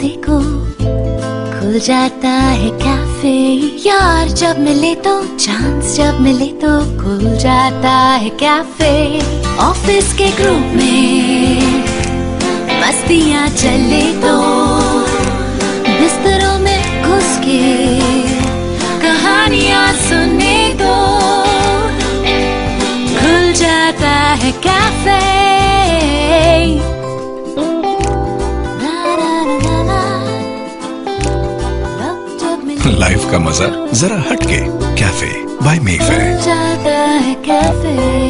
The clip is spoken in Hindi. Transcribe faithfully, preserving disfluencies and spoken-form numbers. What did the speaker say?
देखो खुल जाता है कैफे। यार जब मिले तो चांस जब मिले तो खुल जाता है कैफे। ऑफिस के ग्रुप में मस्तियाँ चले तो बिस्तरों में घुस के कहानियाँ सुने तो खुल जाता है कैफे। लाइफ का मजा जरा हटके, कैफे बाय मेफेयर। खुल जाता है कैफे।